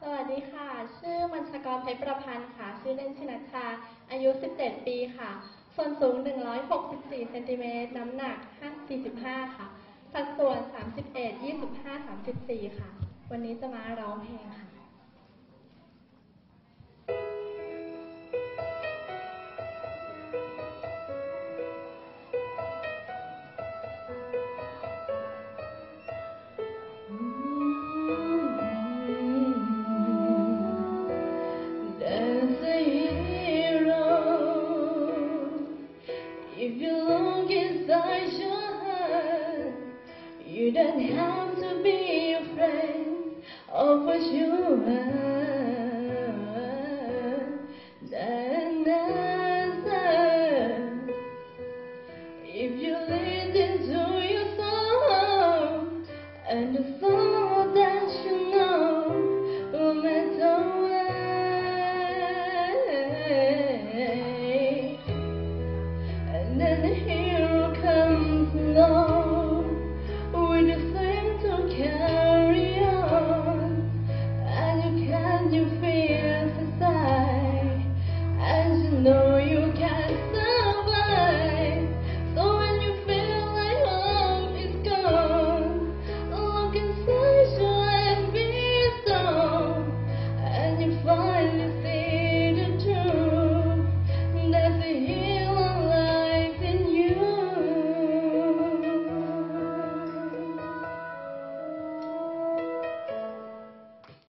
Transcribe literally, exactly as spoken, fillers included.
วัสดีค่ะ ชื่อมัญชกร เพชรประพันธ์ค่ะ ชื่อเล่นชื่อนัชชา อายุสิบเจ็ดปีค่ะ ส่วนสูงหนึ่งร้อยหกสิบสี่เซนติเมตร น้ำหนักสี่สิบห้าค่ะ สัดส่วนสามสิบเอ็ด ยี่สิบห้า สามสิบสี่ค่ะ วันนี้จะมาร้องเพลงค่ะ If you look inside your heart, you don't have to be afraid of what you are.